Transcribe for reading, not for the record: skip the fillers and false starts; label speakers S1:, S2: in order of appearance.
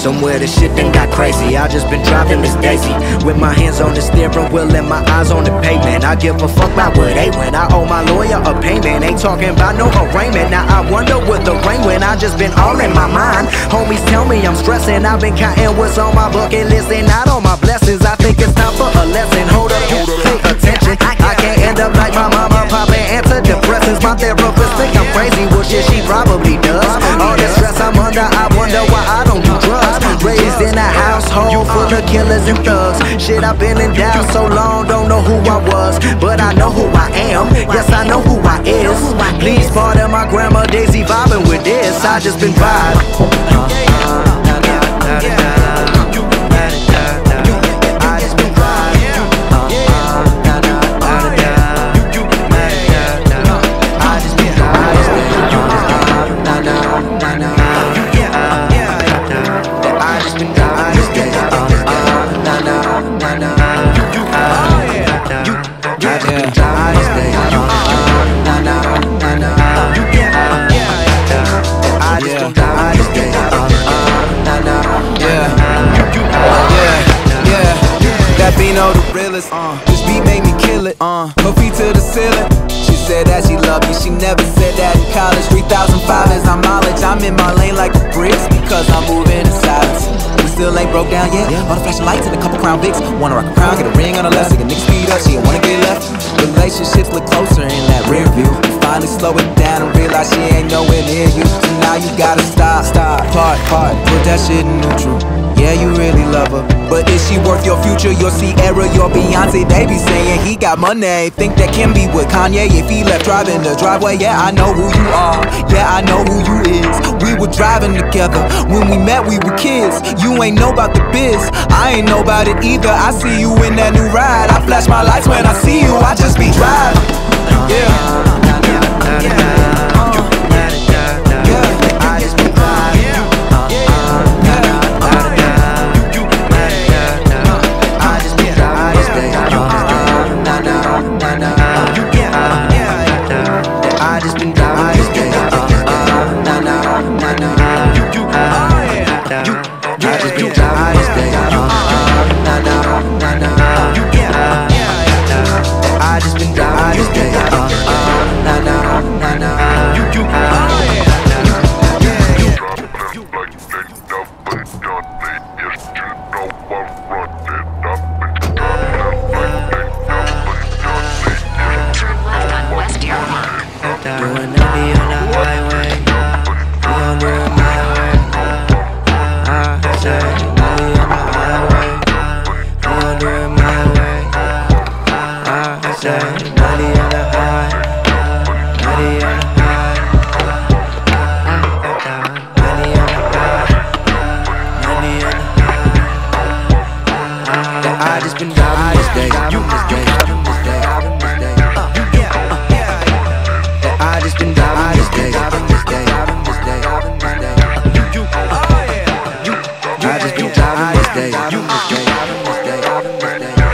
S1: Somewhere the shit done got crazy. I just been driving Miss Daisy with my hands on the steering wheel and my eyes on the pavement. I give a fuck about where they went. I owe my lawyer a payment. Ain't talking about no arraignment. Now I wonder what the rain when I just been all in my mind. Homies tell me I'm stressing. I've been counting what's on my bucket list and not on my blessings. I think it's time for a lesson. Hold up, pay attention. I can't end up like my mama, papa, antidepressants. My therapist think I'm crazy. Well, shit, she probably does. All the stress I'm under, I wonder why I don't do drugs. Raised in a household full of killers and thugs. Shit, I've been in doubt so long, don't know who I was, but I know who I am. Yes, I know who I is. Please pardon my grandma Daisy vibing with this. I just been vibing.
S2: Bino the realest, this beat made me kill it, her feet to the ceiling. She said that she loved me, she never said that in college. 3005 is our mileage, I'm in my lane like a bricks, because I'm moving in silence. We still ain't broke down yet, all the flashing lights and a couple Crown Vics. Wanna rock a crown, get a ring on her left, so get niggas speed up, she don't wanna get left. Relationships look closer in that rear view. You finally slow it down and realize she ain't nowhere near you. So now you gotta stop, part, put that shit in neutral. Yeah, you really love her, but is she worth your future? Your Sierra, your Beyonce, they be saying he got money. Think that can be with Kanye if he left driving the driveway. Yeah, I know who you are, yeah, I know who you is. We were driving together, when we met we were kids. You ain't know about the biz, I ain't know about it either. I see you in that new ride, I flash my lights when I see you, I just be driving. Yeah.
S1: Doing 90 on the highway, we gon' do it my way. I say 90 on the highway, we gon' do it my way. I say 90 on the high, 90 on the high. 90 on the high, 90 on the high. I just been driving this day, driving this day. I just been driving this day, driving this day, driving this day, driving this day. I just been driving this day, driving this day, driving this day, driving this day.